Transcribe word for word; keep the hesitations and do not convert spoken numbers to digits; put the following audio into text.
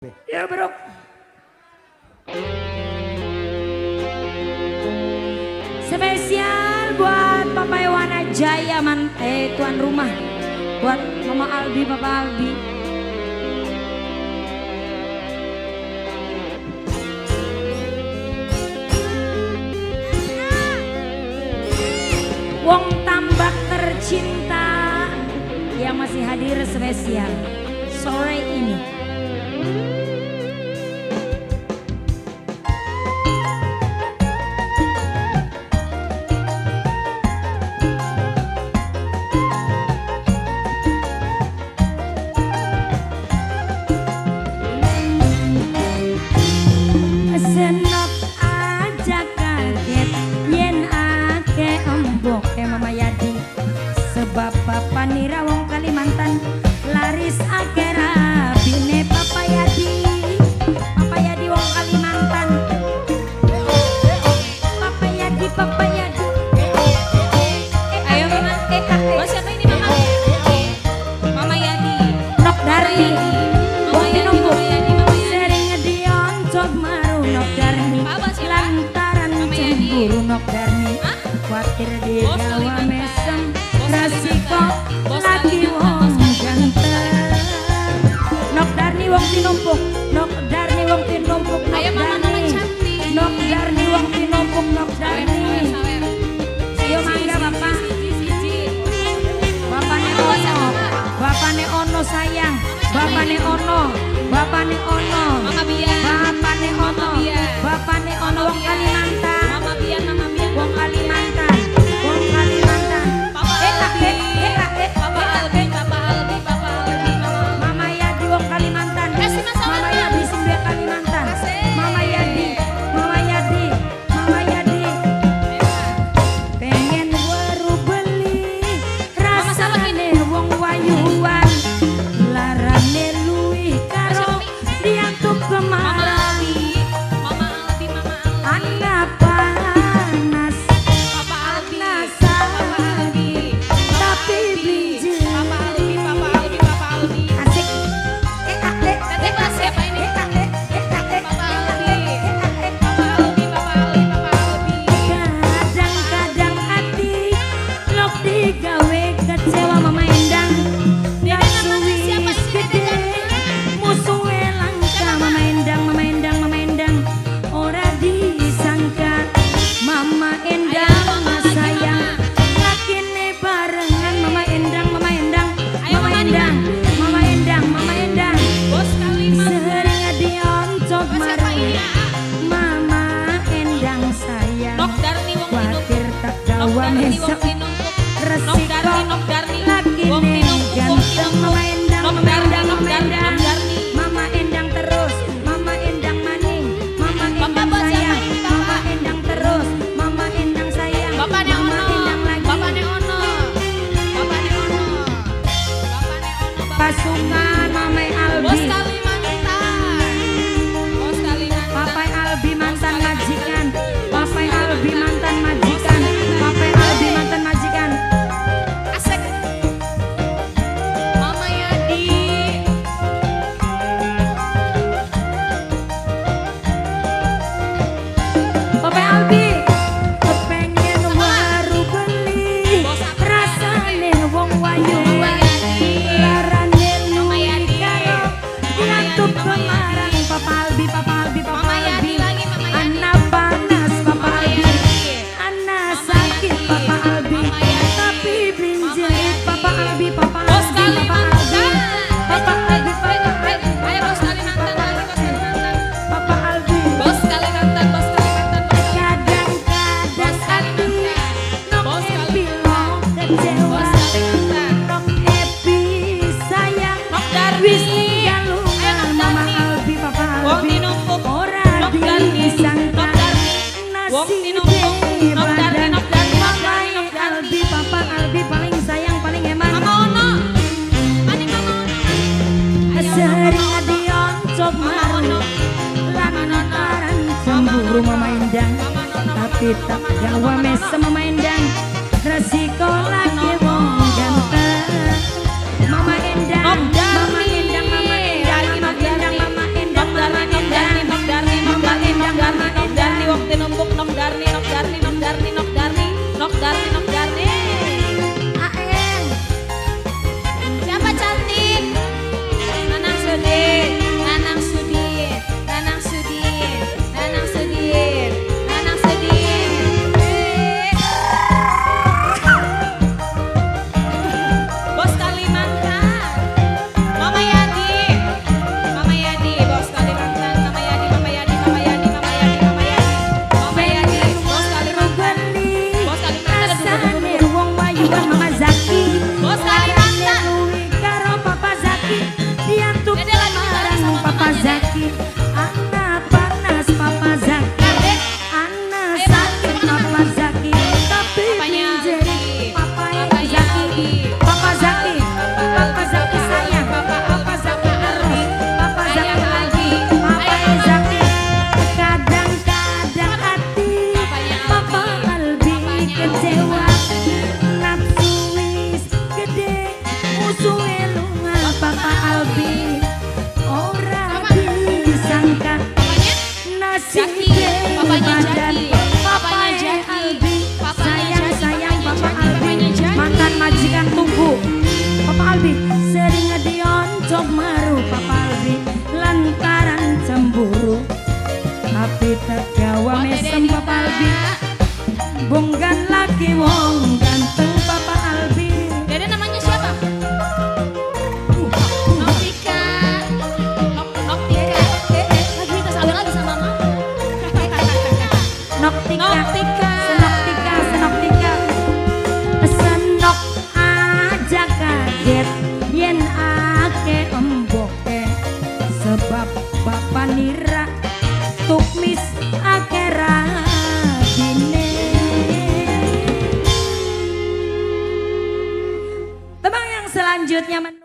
Ya bro. Spesial buat Papa Iwana Jaya Mante, tuan rumah. Buat Mama Albi, Papa Albi. Wong tambak tercinta yang masih hadir spesial sore ini. Senok aja kaget yen ake embok ke Mama Yadi, sebab Papa Nira wong Kalimantan laris ake rabine Papa Yadi. Papa Yadi wong Kalimantan. Papa Yadi, Papa Yadi. Ayo Mama, eh Mas siapa ini Mama? Mama Yadi. Nok Darni. Mama Yadi, Mama Yadi, Mama Yadi. Sering dioncok maru Nok Darni. Lantaran cemburu Nok Darni. Khawatir digawa mesem resiko lagi wong ganteng. Nok Darni wong tinumpuk, Nok Darni wong tinumpuk, Nok Ayo Mama Nona Darni. cantik. Nok Darni wong tinumpuk, Nok Darni. Yo mangga Bapak. Bapane Ono, Bapane Ono sayang, Bapane Ono, Bapane Ono, Mama Bian. Bapane Ono, Mama Bian. Bapane Ono wong Kalimantan, Mama Bian, Mama Bian. wong Kalimantan, wong Kalimantan. Papa Eh tak eh Albi. eh tak eh Papa Albi, Papa Albi, Papa Albi, Mama. Mama Yadi wong Kalimantan, Kasih Mas Mama Awan. Yadi Sunda Kalimantan, Kasih. Mama Yadi, Mama Yadi, Mama Yadi. Pengen waru beli rasane wong wayuan, larane luwih karo diantuk Mama kemarang. Albi, Mama Albi, Mama Albi. Anak panas Papa Albi, Anak Papa Albi. tapi blinjing. Papa Albi, Papa Albi, Papa Albi. Asik. Eh ah eh Tadi Mas siapa ini? eh ah eh eh ah eh Papa Albi. eh ah eh. Papa Albi, Papa Albi, Papa Albi. Kadang-kadang hati lok digawe kecewa Mama Endang. Dede namanya siapa ini? Dede Gede namanya? musuhe langka Mama Endang, Mama Endang, Mama Endang. Ora disangka Mama Endang Ayo, Mama lagi, sayang Mama. lakine barengan Mama Endang, Mama Endang, Ayo, Mama Mama Endang, Mama Endang, Mama Endang. Bos Kalimantan. Sering dioncok Mas siapa maru ini? Mama Endang sayang. Nok Darni wong Khawatir tinumpuk. tak Nok gawa Darni wong mesem tinumpuk. Nok resiko Darni, Nok Darni. lagi Wong tinumpuk, wong ganteng tinumpuk. Mama Endang, Nok Mama Darni, Endang, Nok Mama Darni, Endang. Nok Darni. Mama Endang terus, Mama Endang maning, Mama Bapak Endang bos siapa sayang, ini, Mama Bapak? Endang terus, Mama Endang sayang, Bapaknya Mama Ono. Endang lagi. Bapaknya Ono. Bapaknya Ono. Bapaknya Ono. Bapak- Pasungan Mama Bos Albi, Kalimantan. Bos Kalimantan. Papai Albi mantan majikan, Papai Albi mantan majikan, Papai Albi mantan majikan. Asik. Mama Yadi. Papai Albi kepengen waru beli rasane wong wayu, Mama Yadi. larane Mama luwih Yadi. karo Mama diantuk Yadi, Mama kemarang. Yadi. Papa Albi, Papa Albi, Papa Mama Yadi Albi. lagi, Mama Yadi. Anak panas Papa Mama Albi, Yadi. anak Mama sakit Yadi. Papa Albi, Mama Yadi. tapi Mama blinjing Yadi. Papa Albi, Papa Bos Albi, Papa Albi, Kalimantan. Papa Albi, Papa Albi, Ayo Bos Kalimantan lagi, Bos Kalimantan. Papa Albi. Bos Kalimantan, Bos Kalimantan, Bos Kalimantan. Kadang-kadang Bos hati Kalimantan. nok Bos happy Kalimantan. lo kecewa, Bos Kalimantan. nok happy sayang Nok Darni. wis Ayo, ninggalungan Nok Mama Darni. Albi, Papa Wong Albi. tinumpuk. Ora Nok Darni. disangka Nok Darni. Wong nasib tinumpuk. Nok Darni, badan Nok Darni, Nok Mama Darni, Nok Darni. Albi, Papa Albi paling sayang, paling hemat. Mama Ono. Ani Mama Ono. Ayo, Sering Mama Ono. dioncok Mama maru Ono. lantaran cemburu Mama Endang, Mama Ono. tapi tak gawa mesem Mama Endang resiko lagi wong ganteng. Mama Endang, Nok Darni. Mama Endang, Mama Endang, Lagi, Mama Nok Endang, Darni. Mama Endang, Zaki, anak panas Papa Zaki, anak sakit Papa Zaki, tapi menjadi Papa Zaki, Papa Zaki, Papa Zaki sayang, Papa Zaki terus, Papa Zaki lagi, Papa Zaki. Kadang-kadang hati Papa Albi kecewa, nafsu wis gede, musuhe lunga Papa Albi. Papanya Jaki, papanya Albi, sayang sayang Papa Albi, mantan majikan tunggu Papa Albi, sering dioncok maru Papa Albi, lantaran cemburu, tapi tergawa mesem Papa Albi, bonggan laki wong ganteng Papa Albi. Dede namanya siapa? Noktika, Noktika, lagi minta sabar lagi sama mama. Noktika, Noktika, senoktika, senoktika, senok aja kaget yen ake emboke, sebab Bapak Nira tukmis ake radine. Tebang yang selanjutnya.